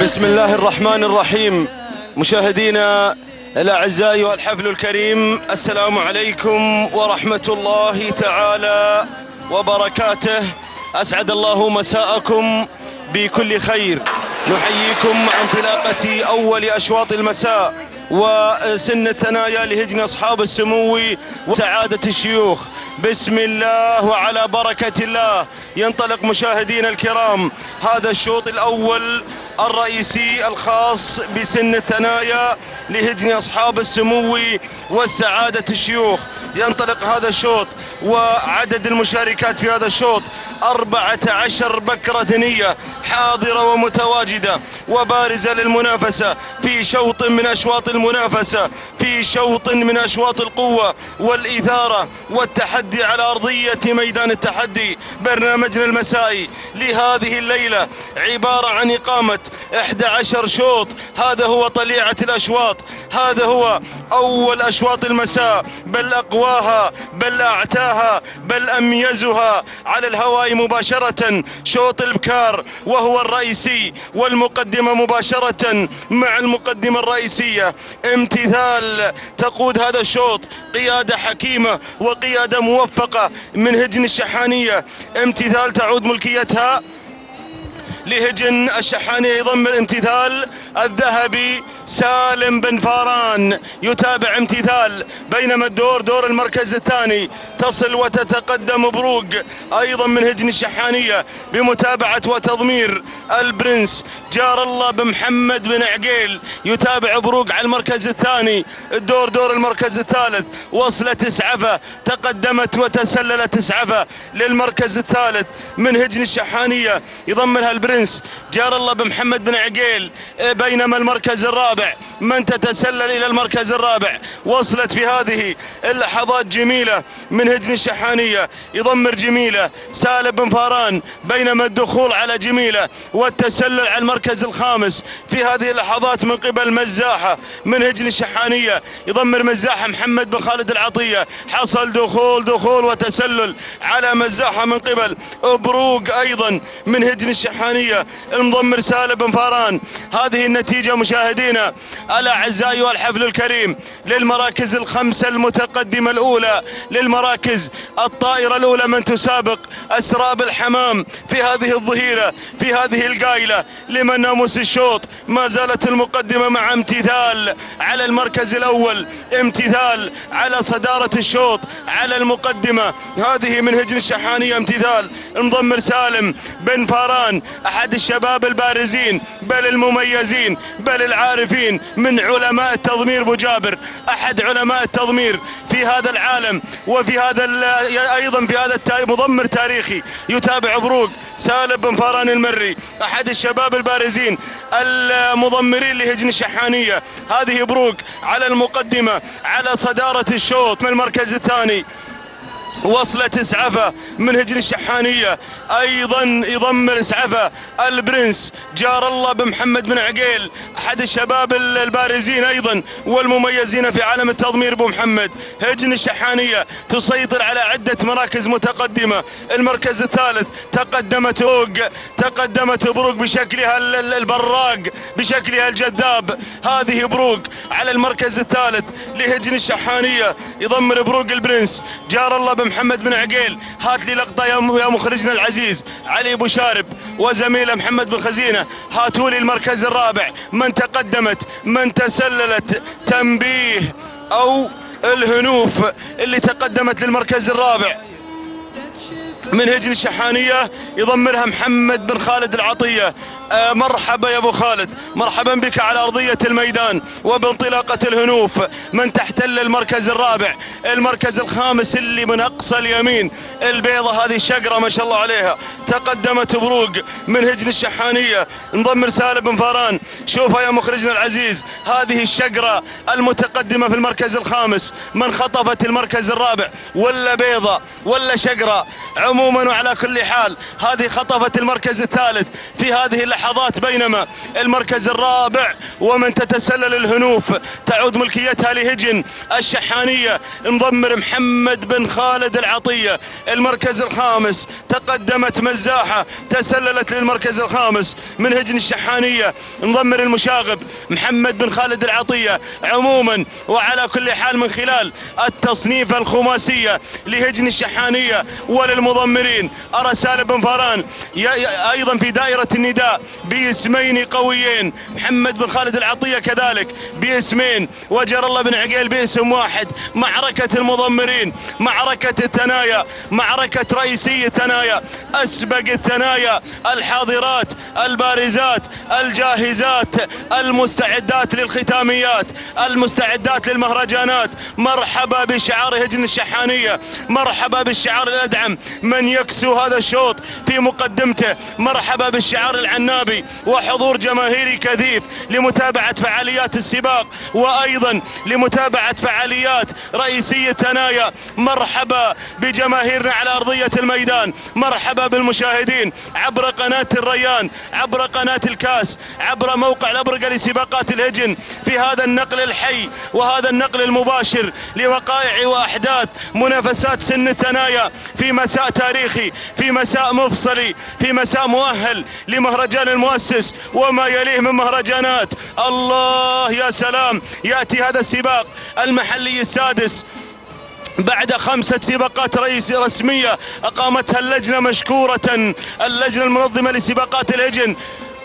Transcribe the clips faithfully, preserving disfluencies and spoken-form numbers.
بسم الله الرحمن الرحيم. مشاهدينا الأعزاء والحفل الكريم، السلام عليكم ورحمة الله تعالى وبركاته. أسعد الله مساءكم بكل خير. نحييكم مع انطلاقة أول أشواط المساء وسن الثنايا لهجن أصحاب السمو وسعادة الشيوخ. بسم الله وعلى بركة الله ينطلق مشاهدينا الكرام هذا الشوط الأول الرئيسي الخاص بسن الثنايا لهجن أصحاب السمو والسعادة الشيوخ. ينطلق هذا الشوط وعدد المشاركات في هذا الشوط أربعة عشر بكرة ثنية حاضرة ومتواجدة وبارزة للمنافسة في شوط من أشواط المنافسة، في شوط من أشواط القوة والإثارة والتحدي على أرضية ميدان التحدي. برنامجنا المسائي لهذه الليلة عبارة عن إقامة إحدى عشر شوط. هذا هو طليعة الأشواط، هذا هو أول أشواط المساء، بل أقواها بل أعتاها بل أميزها على الهواء مباشرة. شوط البكار وهو الرئيسي، والمقدمة مباشرة مع المقدمة الرئيسية. امتثال تقود هذا الشوط قيادة حكيمة وقيادة موفقة من هجن الشحانية. امتثال تعود ملكيتها لهجن الشحانية، يضم الامتثال الذهبي سالم بن فاران يتابع امتثال، بينما الدور دور المركز الثاني تصل وتتقدم بروق أيضا من هجن الشحانية بمتابعة وتضمير البرنس جار الله بن محمد بن عقيل. يتابع بروق على المركز الثاني. الدور دور المركز الثالث وصلت اسعفة، تقدمت وتسللت اسعفة للمركز الثالث من هجن الشحانية، يضمنها البرنس جار الله بن محمد بن عقيل. بينما المركز الرابع من تتسلل إلى المركز الرابع وصلت في هذه اللحظات جميلة من هجن الشحانية، يضمر جميلة سالم بن فاران. بينما الدخول على جميلة والتسلل على المركز الخامس في هذه اللحظات من قبل مزاحة من هجن الشحانية، يضمر مزاحة محمد بن خالد العطية. حصل دخول دخول وتسلل على مزاحة من قبل بروق أيضا من هجن الشحانية، المضمر سالم بن فاران. هذه النتيجة مشاهدينا الأعزاء والحفل الكريم للمراكز الخمسة المتقدمة الأولى، للمراكز الطائرة الأولى من تسابق أسراب الحمام في هذه الظهيرة في هذه القايلة لمن ناموس الشوط. ما زالت المقدمة مع امتثال على المركز الأول، امتثال على صدارة الشوط على المقدمة. هذه من هجن الشحانية امتثال، المضمر سالم بن فاران أحد الشباب البارزين بل المميزين بل العارفين من علماء التضمير. ابو جابر احد علماء التضمير في هذا العالم وفي هذا ايضا في هذا مضمر تاريخي. يتابع بروق سالم بن فاران المري احد الشباب البارزين المضمرين لهجن الشحانية. هذه بروق على المقدمة على صدارة الشوط. من المركز الثاني وصلت اسعفة من هجن الشحانية، ايضا يضمر اسعفة البرنس جار الله بن محمد بن عقيل احد الشباب البارزين ايضا والمميزين في عالم التضمير. ابو محمد هجن الشحانية تسيطر على عدة مراكز متقدمة. المركز الثالث تقدمت بروق تقدمت بروق بشكلها البراق بشكلها الجذاب. هذه بروق على المركز الثالث لهجن الشحانية، يضمر بروق البرنس جار الله بن محمد بن عقيل. هات لي لقطة يا مخرجنا العزيز علي ابو شارب وزميله محمد بن خزينة. هاتوا لي المركز الرابع من تقدمت من تسللت تنبيه او الهنوف اللي تقدمت للمركز الرابع من هجن الشحانية، يضمرها محمد بن خالد العطية. آه مرحبا يا ابو خالد، مرحبا بك على ارضية الميدان وبانطلاقة الهنوف. من تحتل المركز الرابع المركز الخامس اللي من اقصى اليمين البيضة هذه الشقرة ما شاء الله عليها، تقدمت بروق من هجن الشحانية، نضمر سالم بن فاران. شوفها يا مخرجنا العزيز، هذه الشقرة المتقدمة في المركز الخامس من خطفت المركز الرابع، ولا بيضة ولا شقرة. عموما عموما وعلى كل حال هذه خطفت المركز الثالث في هذه اللحظات، بينما المركز الرابع ومن تتسلل الهنوف تعود ملكيتها لهجن الشحانية مضمر محمد بن خالد العطية. المركز الخامس تقدمت مزاحة تسللت للمركز الخامس من هجن الشحانية مضمر المشاغب محمد بن خالد العطية. عموما وعلى كل حال من خلال التصنيف الخماسية لهجن الشحانية وللمضمرين أرى سالم بن فاران أيضا في دائرة النداء باسمين قويين، محمد بن خالد العطية كذلك باسمين، وجر الله بن عقيل باسم واحد. معركة المضمرين، معركة الثنايا، معركة رئيسي الثنايا، أسبق الثنايا الحاضرات البارزات الجاهزات المستعدات للختاميات المستعدات للمهرجانات. مرحبا بشعار هجن الشحانية، مرحبا بالشعار الأدعم من يكسو هذا الشوط في مقدمته، مرحبا بالشعار العنابي وحضور جماهيري كثيف لمتابعة فعاليات السباق وأيضا لمتابعة فعاليات رئيسي الثنايا. مرحبا بجماهيرنا على أرضية الميدان، مرحبا بالمشاهدين عبر قناة الريان، عبر قناة الكاس، عبر موقع الأبرقة لسباقات الهجن في هذا النقل الحي وهذا النقل المباشر لوقائع وأحداث منافسات سن الثنايا في مساء تاريخي، في مساء مفصلي، في مساء مؤهل لمهرجان المؤسس وما يليه من مهرجانات. الله يا سلام، يأتي هذا السباق المحلي السادس بعد خمسة سباقات رئيس رسمية أقامتها اللجنة مشكورة، اللجنة المنظمة لسباقات الهجن،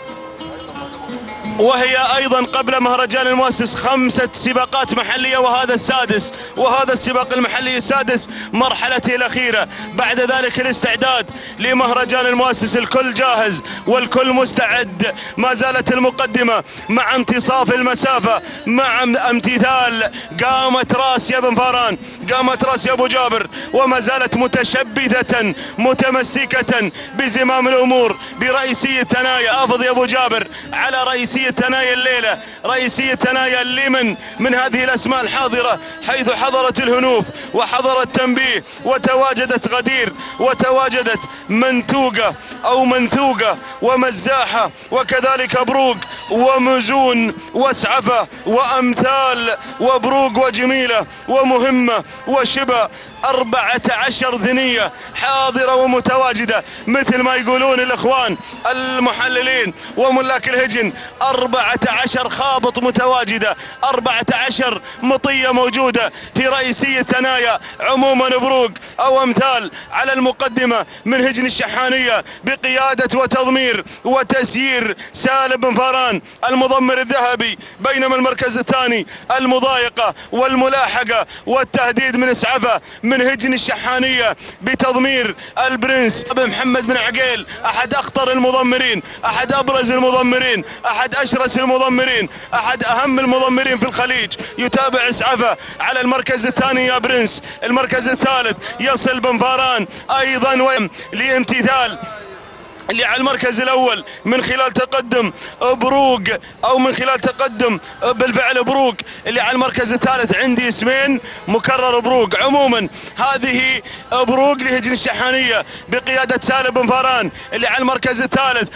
وهي أيضا قبل مهرجان المؤسس خمسة سباقات محلية وهذا السادس، وهذا السباق المحلي السادس مرحلته الأخيرة. بعد ذلك الاستعداد لمهرجان المؤسس، الكل جاهز والكل مستعد. ما زالت المقدمة مع انتصاف المسافة، مع امتثال قامت راس يا بن فاران، قامت راس يا أبو جابر، وما زالت متشبثة متمسكة بزمام الأمور برئيسي الثنايا. أفض يا أبو جابر على رئيسي الثنايا الليلة، رئيسي الثنايا لمن من هذه الأسماء الحاضرة، حيث حضرت الهنوف وحضرت تنبيه وتواجدت غدير وتواجدت منتوقة أو منثوقة ومزاحة وكذلك بروق ومزون واسعفة وأمثال وبروق وجميلة ومهمة وشبه. أربعة عشر ذنية حاضرة ومتواجدة مثل ما يقولون الإخوان المحللين وملاك الهجن. أربعة عشر خابط متواجدة، أربعة عشر مطية موجودة في رئيسي الثنايا. عموما بروق أو أمثال على المقدمة من هجن الشحانية بقيادة وتضمير وتسيير سالم بن فاران المضمر الذهبي، بينما المركز الثاني المضايقة والملاحقة والتهديد من اسعفة من هجن الشحانية بتضمير البرنس محمد بن عقيل، أحد أخطر المضمرين، أحد أبرز المضمرين، أحد أشرس المضمرين، أحد أهم المضمرين في الخليج. يتابع اسعفة على المركز الثاني يا برنس. المركز الثالث يصل بن فاران أيضا لامتثال اللي على المركز الأول من خلال تقدم بروق أو من خلال تقدم بالفعل بروق. اللي على المركز الثالث عندي اسمين مكرر بروق. عموما هذه بروق لهجن الشحانية بقيادة سالم بن فاران اللي على المركز الثالث.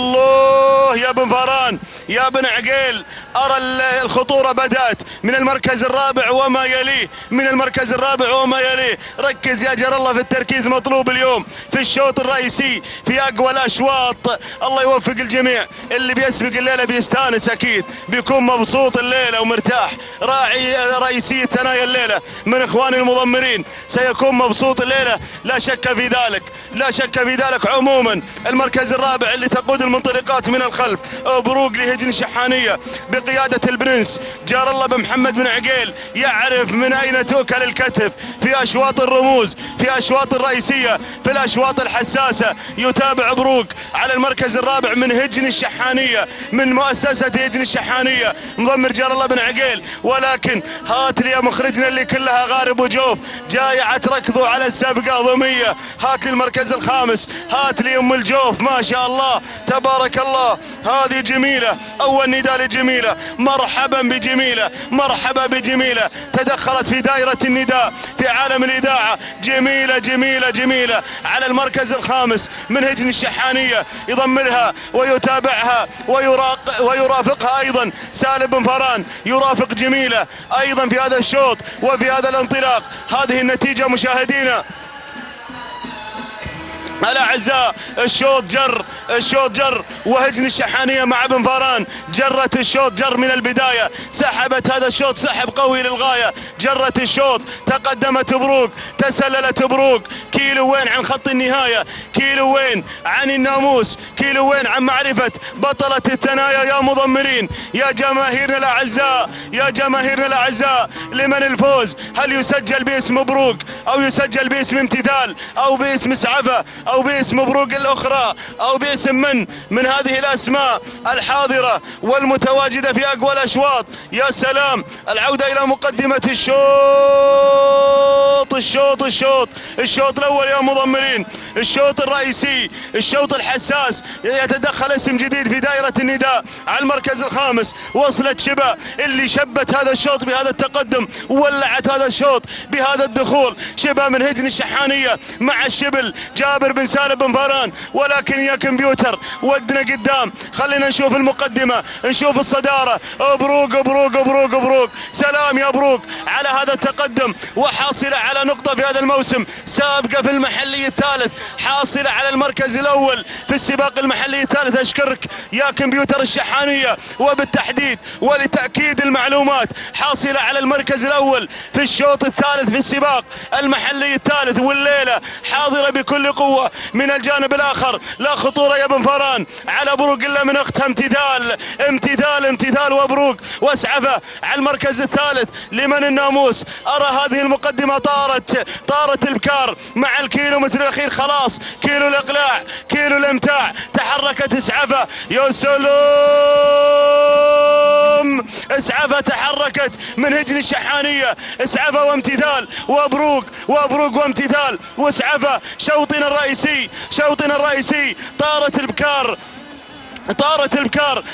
الله يا بن فاران يا بن عقيل، أرى الخطورة بدأت من المركز الرابع وما يليه، من المركز الرابع وما يليه. ركز يا جر الله، في التركيز مطلوب اليوم في الشوط الرئيسي في أقوى الأشواط. الله يوفق الجميع، اللي بيسبق الليلة بيستانس أكيد، بيكون مبسوط الليلة ومرتاح. راعي رئيسي الثنايا الليلة من إخواني المضمرين سيكون مبسوط الليلة، لا شك في ذلك، لا شك في ذلك. عموما المركز الرابع اللي تقود المنطلقات من الخلف بروق لهجن الشحانية بقيادة البرنس جار الله بن محمد بن عقيل، يعرف من أين تؤكل الكتف في أشواط الرموز، في أشواط الرئيسية، في الأشواط الحساسة. يتابع مبروك على المركز الرابع من هجن الشحانية، من مؤسسة هجن الشحانية مضمر جار الله بن عقيل. ولكن هات لي يا مخرجنا اللي كلها غارب وجوف جايعة ركضوا على السابقة ضمية. هات لي المركز الخامس، هات لي ام الجوف، ما شاء الله تبارك الله. هذه جميلة، اول نداء لجميلة، مرحبا بجميلة، مرحبا بجميلة، تدخلت في دائرة النداء في عالم الإذاعة. جميلة جميلة جميلة على المركز الخامس من هجن الشحانية، يضمرها ويتابعها ويراق ويرافقها أيضا سالم بن فران، يرافق جميلة أيضا في هذا الشوط وفي هذا الانطلاق. هذه النتيجة مشاهدينا الأعزاء، الشوط جر، الشوط جر، وهجن الشحانية مع بن فران جرت الشوط جر من البداية، سحبت هذا الشوط سحب قوي للغاية، جرت الشوط، تقدمت بروق، تسللت بروق، كيلو وين عن خط النهاية، كيلو وين عن الناموس، كيلو وين عن معرفة بطلة الثنايا. يا مضمرين، يا جماهيرنا الأعزاء، يا جماهيرنا الأعزاء، لمن الفوز؟ هل يسجل باسم بروق أو يسجل باسم امتثال أو باسم اسعفة أو باسم بروق الأخرى أو باسم من من هذه الأسماء الحاضرة والمتواجدة في أقوى الأشواط؟ يا سلام، العودة إلى مقدمة الشوط، الشوط الشوط الشوط الأول يا مضمرين، الشوط الرئيسي، الشوط الحساس. يتدخل اسم جديد في دائرة النداء على المركز الخامس. وصلت شبا اللي شبت هذا الشوط بهذا التقدم، ولعت هذا الشوط بهذا الدخول. شبا من هجن الشحانية مع الشبل جابر بن سالم بن فران. ولكن يا كمبيوتر ودنا قدام، خلينا نشوف المقدمة، نشوف الصدارة. بروق بروق بروق بروق، سلام يا بروق على هذا التقدم، وحاصلة على نقطة في هذا الموسم، سابقة في المحلي الثالث، حاصلة على المركز الأول في السباق المحلي الثالث. أشكرك يا كمبيوتر الشحانية، وبالتحديد ولتأكيد المعلومات حاصلة على المركز الأول في الشوط الثالث في السباق المحلي الثالث، والليلة حاضرة بكل قوة من الجانب الآخر. لا خطورة يا بن فران على بروق إلا من أختها امتثال، امتثال امتثال وبروق واسعفة على المركز الثالث. لمن الناموس؟ أرى هذه المقدمة طارت، طارت البكار مع الكيلو متر الأخير، خلاص كيلو الإقلاع، كيلو الامتاع، تحركت اسعفة. يا سلام، اسعفة تحركت من هجن الشحانية، اسعفة وامتثال وبروق، وبروق وامتثال واسعفة. شوطنا الرئيسي، شوطنا الرئيسي، طارت البكار، طارت البكار،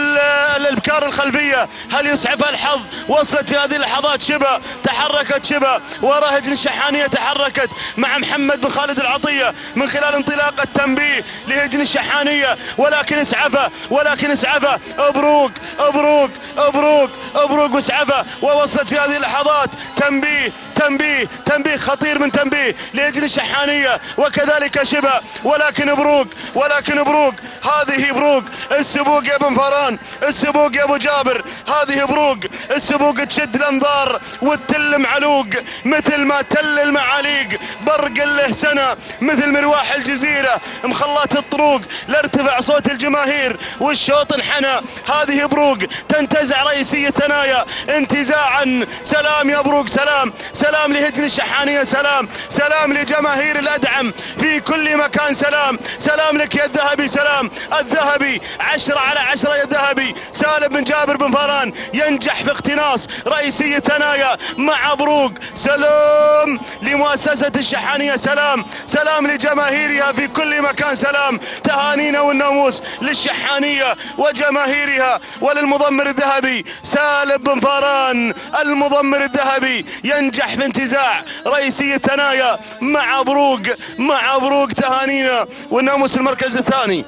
البكار الخلفية. هل يسعفها الحظ؟ وصلت في هذه اللحظات شبا، تحركت شبا وراء هجن الشحانية، تحركت مع محمد بن خالد العطية من خلال انطلاق التنبيه لهجن الشحانية. ولكن اسعفها، ولكن اسعفها، ابروق ابروق ابروق ابروق واسعفها. ووصلت في هذه اللحظات تنبيه، تنبيه تنبيه خطير من تنبيه لهجن الشحانية وكذلك شبا. ولكن بروق، ولكن بروق، هذه بروق السبوق يا بن فران، السبوق يا ابو جابر، هذه بروق السبوق تشد الانظار وتل معلوق مثل ما تل المعاليق. برق له سنه مثل مرواح الجزيره، مخلات الطروق لارتفع صوت الجماهير والشوط انحنى. هذه بروق تنتزع رئيسيه ثنايا انتزاعا. سلام يا بروق، سلام، سلام لهجن الشحانيه، سلام، سلام لجماهير الادعم في كل مكان، سلام، سلام لك يا الذهبي، سلام الذهبي، عشرة على عشرة يا الذهبي. سالم بن جابر بن فران ينجح في اقتناص رئيسية ثنايا مع بروق. سلام لمؤسسة الشحانية، سلام، سلام لجماهيرها في كل مكان، سلام، تهانينا والناموس للشحانية وجماهيرها وللمضمر الذهبي سالم بن فران. المضمر الذهبي ينجح في انتزاع رئيسية ثنايا مع بروق، مع بروق، تهانينا والناموس. المركز الثاني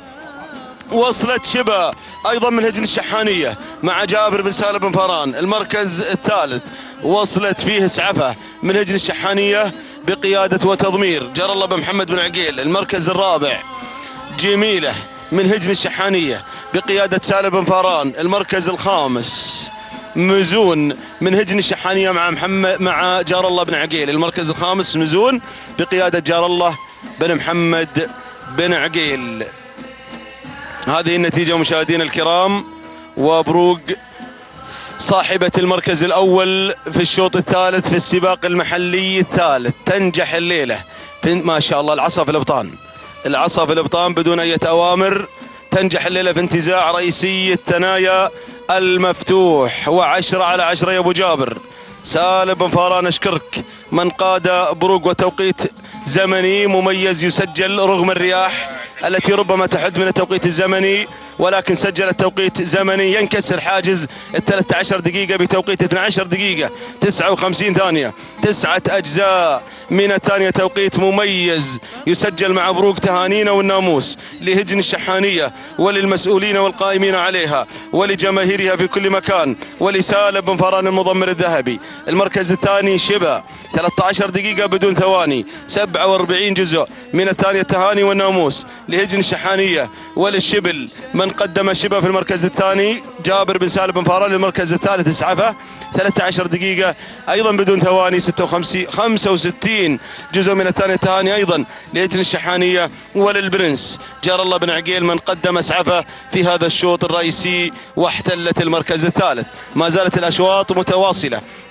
وصلت شبا ايضا من هجن الشحانيه مع جابر بن سالم بن فران. المركز الثالث وصلت فيه اسعفه من هجن الشحانيه بقياده وتضمير جار الله بن محمد بن عقيل. المركز الرابع جميله من هجن الشحانيه بقياده سالم بن فران. المركز الخامس مزون من هجن الشحانيه مع محمد مع جار الله بن عقيل. المركز الخامس مزون بقياده جار الله بن محمد بن عقيل. هذه النتيجة مشاهدينا الكرام، وبروق صاحبة المركز الأول في الشوط الثالث في السباق المحلي الثالث تنجح الليلة. ما شاء الله العصا في الأبطان، العصا في الابطان بدون اي اوامر. تنجح الليله في انتزاع رئيسي الثنايا المفتوح، وعشرة على عشرة يا ابو جابر. سالم بن فاران اشكرك، من قاد بروق وتوقيت زمني مميز يسجل رغم الرياح التي ربما تحد من التوقيت الزمني، ولكن سجل التوقيت زمني ينكسر حاجز ال ثلاث عشرة دقيقة بتوقيت اثنتي عشرة دقيقة تسعة وخمسين ثانية، تسعة أجزاء من الثانية توقيت مميز يسجل مع بروق. تهانينا والناموس لهجن الشحانية وللمسؤولين والقائمين عليها ولجماهيرها في كل مكان، ولسالم بن فاران المضمر الذهبي. المركز الثاني شبا ثلاث عشرة دقيقة بدون ثواني، سبعة وأربعين جزء من الثانية. التهاني والناموس لهجن الشحانية وللشبل. من قدم شبا في المركز الثاني جابر بن سالم بن فاران. للمركز الثالث اسعفه ثلاث عشرة دقيقة أيضا بدون ثواني، ستة وخمسين خمسة وستين جزء من الثانية. التهاني أيضا لهجن الشحانية وللبرنس جار الله بن عقيل. من قدم اسعفه في هذا الشوط الرئيسي واحتلت المركز الثالث. ما زالت الأشواط متواصلة